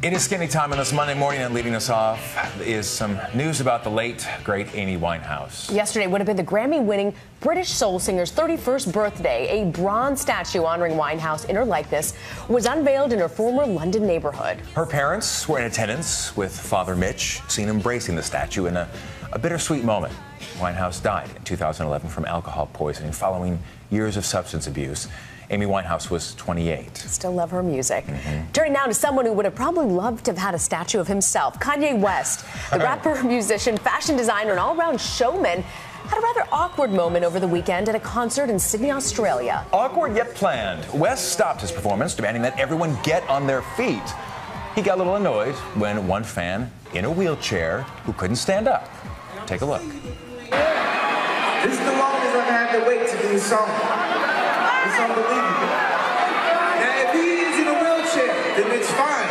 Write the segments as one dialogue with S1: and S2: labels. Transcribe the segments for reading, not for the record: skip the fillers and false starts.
S1: It is skinny time on this Monday morning, and leading us off is some news about the late, great Amy Winehouse.
S2: Yesterday would have been the Grammy-winning British soul singer's 31st birthday. A bronze statue honoring Winehouse in her likeness was unveiled in her former London neighborhood.
S1: Her parents were in attendance, with Father Mitch seen embracing the statue in a bittersweet moment. Winehouse died in 2011 from alcohol poisoning following years of substance abuse. Amy Winehouse was 28.
S2: Still love her music. Turning now to someone who would have probably loved to have had a statue of himself. Kanye West, the rapper, musician, fashion designer, and all-around showman, had a rather awkward moment over the weekend at a concert in Sydney, Australia.
S1: Awkward yet planned. West stopped his performance, demanding that everyone get on their feet. He got a little annoyed when one fan in a wheelchair who couldn't stand up. Take a look.
S3: This is the longest I've had to wait to do a song. It's unbelievable. Now, if he is in a wheelchair, then it's fine.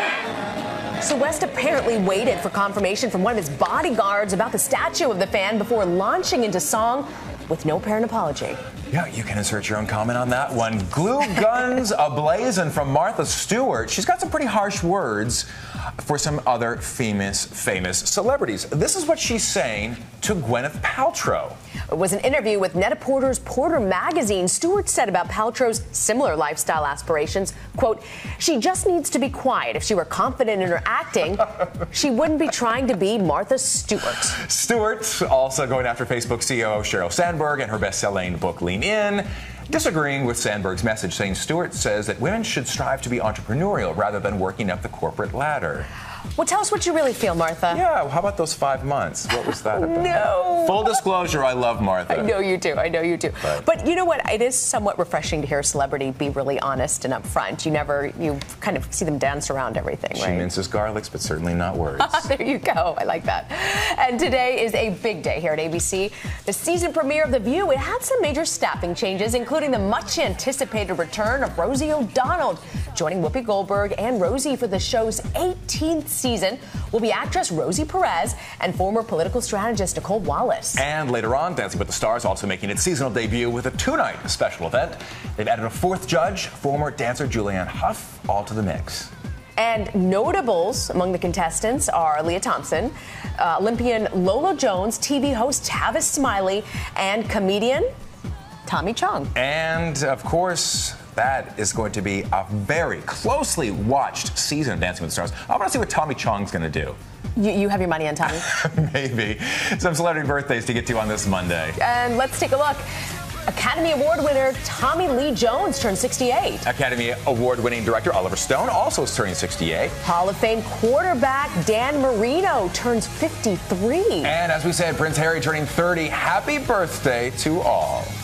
S2: So West apparently waited for confirmation from one of his bodyguards about the statue of the fan before launching into song with no apparent apology.
S1: Yeah, you can insert your own comment on that one. Glue guns ablazing from Martha Stewart. She's got some pretty harsh words for some other famous celebrities. This is what she's saying to Gwyneth Paltrow.
S2: It was an interview with Net-a-Porter's Porter magazine. Stewart said about Paltrow's similar lifestyle aspirations, quote, "She just needs to be quiet. If she were confident in her acting, she wouldn't be trying to be Martha Stewart."
S1: Stewart also going after Facebook CEO Sheryl Sandberg and her best-selling book Lean In, disagreeing with Sandberg's message, saying Stewart says that women should strive to be entrepreneurial rather than working up the corporate ladder.
S2: Well, tell us what you really feel, Martha.
S1: Yeah, how about those 5 months? What was that about?
S2: No.
S1: Full disclosure, I love Martha.
S2: I know you do. But you know what? It is somewhat refreshing to hear a celebrity be really honest and upfront. You kind of see them dance around everything, right?
S1: She minces garlics, but certainly not words.
S2: There you go. I like that. And today is a big day here at ABC. The season premiere of The View, it had some major staffing changes, including the much-anticipated return of Rosie O'Donnell. Joining Whoopi Goldberg and Rosie for the show's 18th season will be actress Rosie Perez and former political strategist Nicole Wallace.
S1: And later on, Dancing with the Stars also making its seasonal debut with a 2-night special event. They've added a 4th judge, former dancer Julianne Hough, all to the mix.
S2: And notables among the contestants are Leah Thompson, Olympian Lola Jones, TV host Tavis Smiley, and comedian Tommy Chong.
S1: And, of course, that is going to be a very closely watched season of Dancing with the Stars. I want to see what Tommy Chong's going to do.
S2: You have your money on Tommy?
S1: Maybe. Some celebrity birthdays to get to on this Monday.
S2: And let's take a look. Academy Award winner Tommy Lee Jones turned 68.
S1: Academy Award-winning director Oliver Stone also is turning 68.
S2: Hall of Fame quarterback Dan Marino turns 53.
S1: And as we said, Prince Harry turning 30. Happy birthday to all.